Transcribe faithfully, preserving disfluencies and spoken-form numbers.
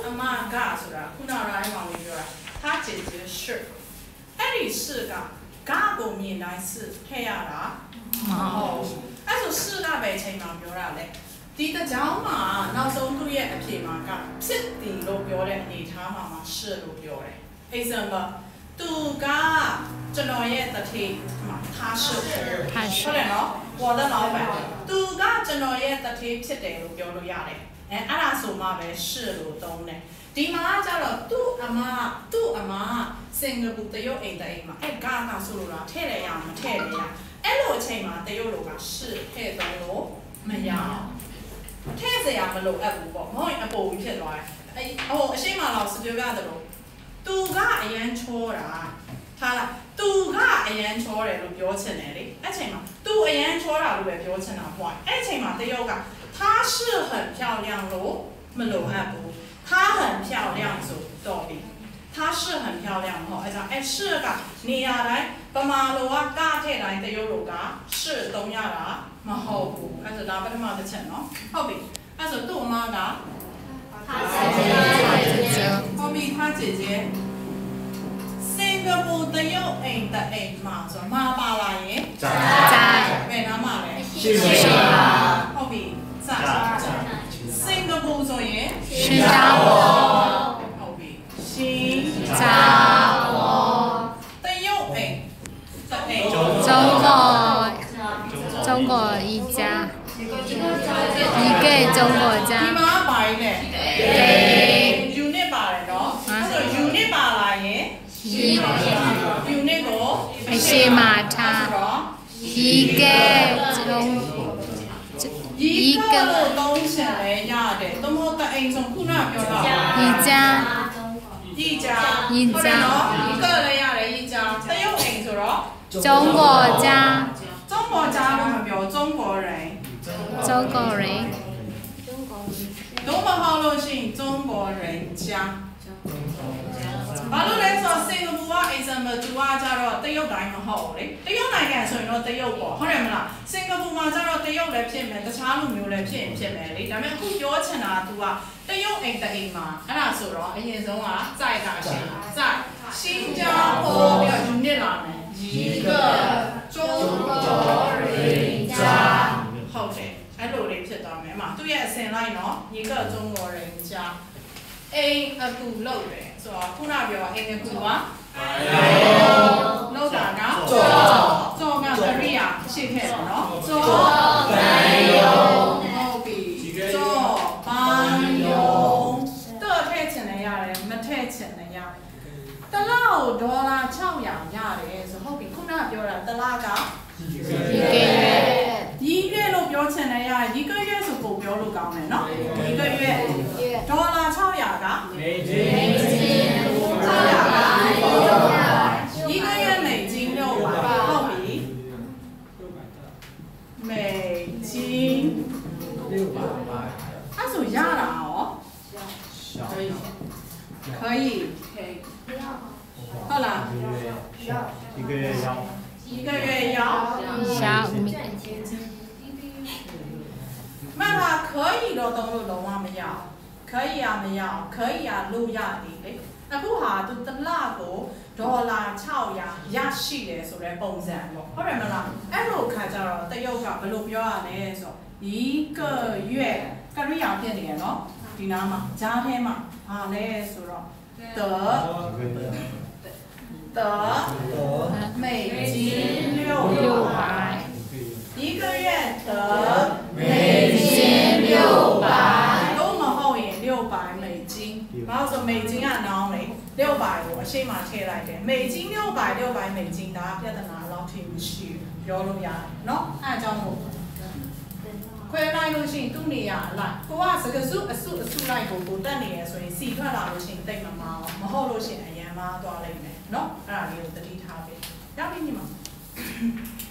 阿媽家ဆိုတာခုနကအဲ့ကောင်လေးပြောတာ他姐姐是အဲ့ဒီ是က家ကိုမြင်တိုင်း是ထည့်ရတာမဟုတ်အဲ့ဆို是ကပဲချိန်မှာပြောတာလေဒီတကြောင်မှာနောက်ဆုံးသူ့ရဲ့အဖြေမှာကဖြစ်တယ်လို့ပြောတဲ့အနေထားမှာမှာ是လို့ပြောတယ် example သူကကျွန်တော်ရဲ့တတိမှာ他是ဟုတ်တယ်နော်我的老板သူကကျွန်တော်ရဲ့တတိဖြစ်တယ်လို့ပြောလို့ရတယ်အဲအဲ့ဒါဆိုမှပဲ是လို့သုံးတယ်ဒီမှာကျတော့သူ့အမသူ့အမစင်ကာပူတရုတ်အိမ်တိုင်မှာအဲကာကဆိုလို့လားထည့်ရရမထည့်ရရအဲ့လိုအချိန်မှာတရုတ်လိုက是ထည့်သုံးလို့မရထည့်စရာမလိုအပ်ဘူးပေါ့မဟုတ်ရင်အပေါ်ကြီးဖြစ်သွားတယ်အဲဟိုအရှိမလောက်စပြောပြတယ်လို့သူကအရန်ချောတာဟာလားသူကအရန်ချောတယ်လို့ပြောချင်တယ်လေအဲ့ချိန်မှာသူအရန်ချောတာလို့ပဲပြောချင်တာပေါ့အဲ့ချိန်မှာတရုတ်က他是很漂亮လို့မလိုအပ်ဘူး他很漂亮ဆိုတော့ပြီ他是很漂亮ဟောအဲ့ဒါအဲ့是ကနေရာတိုင်းပမာလိုကကထည့်တိုင်းတရုတ်လိုက是သုံးရတာမဟုတ်ဘူးအဲ့ဒါဒါပထမတစ်ချက်နော်ဟုတ်ပြီအဲ့ဆိုသူ့အမက他姐姐ဟုတ်ပြီ他姐姐စင်ကာပူတရုတ်အိမ်တအိမ်မှာဆိုတော့မှာပါလာရင်在ဘယ်နားမှာလဲရှိပါဟုတ်ပြီ在စင်ကာပူဆိုရင်新加坡ဟုတ်ပြီ新加坡တရုတ်အိမ်တအိမ်中国中国一家一个中国家ဒီမှာပါရင်လေ unit ပါတယ်နော်အဲ့ဆို unit ပါလာရင် unit ကိုအရှိမထား一个中一个လို့သုံးချင်လဲရတယ်။သို့မဟုတ်တအိမ်ဆုံးခုနပြောတာ一家一家一家一个လည်းရတယ်一家တရုတ်အိမ်ဆိုတော့中国家中国家လို့မပြော中国人中国人都မဟုတ်လို့ရှိရင်中国人家ဘာလို့လဲဆိုတော့စင်ကာပူက example သူကကြတော့တရုတ်တိုင်းမဟုတ်ဘူးလေတရုတ်နိုင်ငံဆိုရင်တော့တရုတ်ပေါ့ဟုတ်တယ်မလားစင်ကာပူမှာကြတော့တရုတ်လည်းဖြစ်မယ်တခြားလူမျိုးလည်းဖြစ်ရင်ဖြစ်မယ်လေဒါပေမဲ့အခုပြောချင်တာက तू ကတရုတ်အိမ်တအိမ်မှာအဲ့ဒါဆိုတော့အရင်ဆုံးက在တာရှင်在新加坡ပြီးတော့ unit လာမယ်一个中国人家ဟုတ်တယ်အဲ့လိုလေးဖြစ်သွားမယ်အမသူ့ရဲ့အစင်လိုက်နော်一个中国人家အိမ်အကူလောက်တယ်ဆိုတော့ခုနပြောအိမ်အကူကလောက်တာကကြောကကရိယာရှိခဲ့တယ်နော်ကြောပန်ယုံဟုတ်ပြီကြောပန်ယုံတော့ထည့်ချင်လည်းရတယ်မထည့်ချင်လည်းရတယ်တလောက်ဒေါ်လာ၆ရာရတယ်ဆိုဟုတ်ပြီခုနပြောတာတလားကဒီကဲဒီကဲလို့ပြောချင်လည်းရတယ်ဒီကဲရဲ့ဆိုပုံပြောလို့ကောင်းတယ်နော်ဒီကဲရဲ့ဒေါ်လာ၆ရာက美金၆ရာက一个月美金六百，好比美金六百，它属亚了哦，可以，可以，可以，好了， 一个月要， 一个月要， 小米， 那它可以的东西龙啊没要，可以啊没要，可以啊路亚的嘞。အခုဟာသူတလကိုဒေါ်လာ၆ရာရရှိတယ်ဆိုတဲ့ပုံစံပေါ့ဟုတ်တယ်မလားအဲ့လိုခါကျတော့တရုတ်ကဘယ်လိုပြောရလဲဆို一个月ကရိယာဖြစ်နေရနော်ဒီနားမှာကြားထဲမှာဟာလဲဆိုတော့得得美金六百一个月得美金六百都唔好ရင်六百美金ဘာလို့ဆို美金ကနောင်းလေ六百ကိုအရှိမထည့်လိုက်တယ်美金六百六百美金ဒါပြဿနာတော့ထိမရှိဘူးပြောလို့ရတယ်เนาะအဲအကြောင်းမို့ခွဲလိုက်လို့ရှိရင်သူ့နေရာလိုက်ကိုကစကားစုအစုအစုလိုက်ကိုကိုတက်နေရဆိုရင်စီထွက်လာလို့ရှိရင်တိတ်မမအောင်မဟုတ်လို့ရှိရင်အရန်မားသွားလိမ့်မယ်เนาะအဲ့ဒါလေးကိုသတိထားပေးရပြီညီမ